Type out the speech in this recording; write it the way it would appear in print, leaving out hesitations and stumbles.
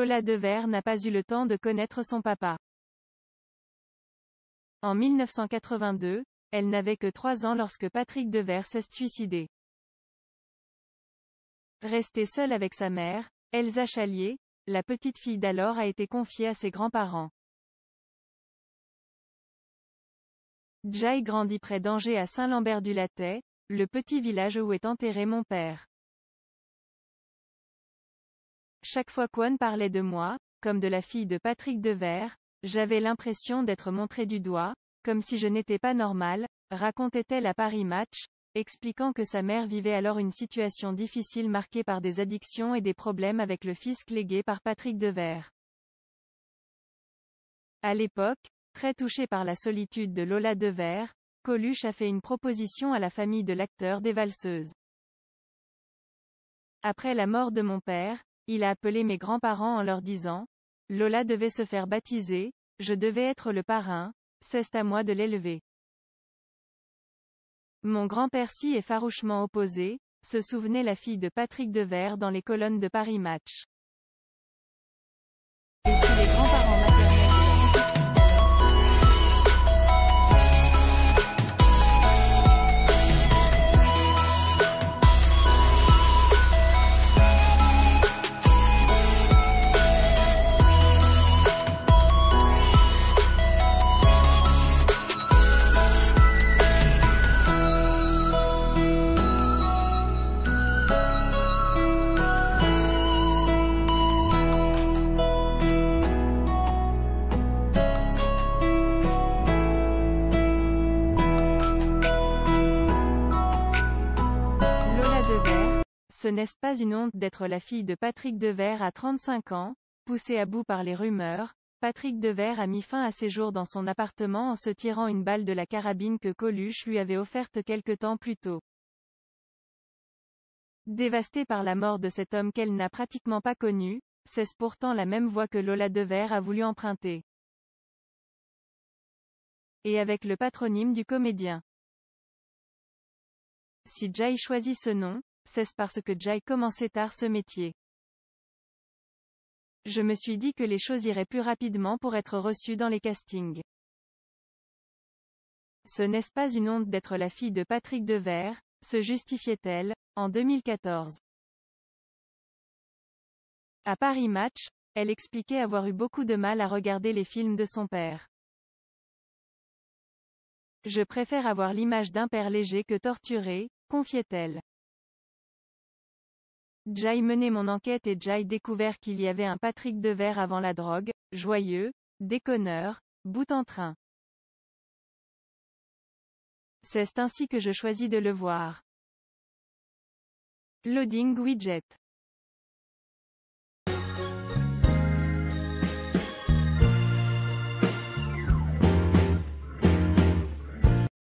Lola Devers n'a pas eu le temps de connaître son papa. En 1982, elle n'avait que 3 ans lorsque Patrick Devers s'est suicidé. Restée seule avec sa mère, Elsa Chalier, la petite fille d'alors a été confiée à ses grands-parents. Jai grandit près d'Angers à Saint-Lambert-du-Lattay, le petit village où est enterré mon père. Chaque fois qu'On parlait de moi, comme de la fille de Patrick Devers, j'avais l'impression d'être montrée du doigt, comme si je n'étais pas normale, racontait-elle à Paris Match, expliquant que sa mère vivait alors une situation difficile marquée par des addictions et des problèmes avec le fisc légué par Patrick Devers. À l'époque, très touché par la solitude de Lola Devers, Coluche a fait une proposition à la famille de l'acteur des Valseuses. Après la mort de mon père, il a appelé mes grands-parents en leur disant: Lola devait se faire baptiser, je devais être le parrain, c'est à moi de l'élever. Mon grand-père s'y est farouchement opposé, se souvenait la fille de Patrick Devers dans les colonnes de Paris Match. Et si les grands-parents maternels Ce n'est pas une honte d'être la fille de Patrick Devers à 35 ans, poussé à bout par les rumeurs. Patrick Devers a mis fin à ses jours dans son appartement en se tirant une balle de la carabine que Coluche lui avait offerte quelque temps plus tôt. Dévastée par la mort de cet homme qu'elle n'a pratiquement pas connu, c'est pourtant la même voie que Lola Devers a voulu emprunter. Et avec le patronyme du comédien. Si Jai choisit ce nom, c'est parce que Jai commençait tard ce métier. Je me suis dit que les choses iraient plus rapidement pour être reçue dans les castings. Ce n'est pas une honte d'être la fille de Patrick Devers, se justifiait-elle, en 2014. À Paris Match, elle expliquait avoir eu beaucoup de mal à regarder les films de son père. Je préfère avoir l'image d'un père léger que torturé, confiait-elle. Jai menait mon enquête et Jai découvert qu'il y avait un Patrick Devers avant la drogue, joyeux, déconneur, bout en train. C'est ainsi que je choisis de le voir. Loading widget.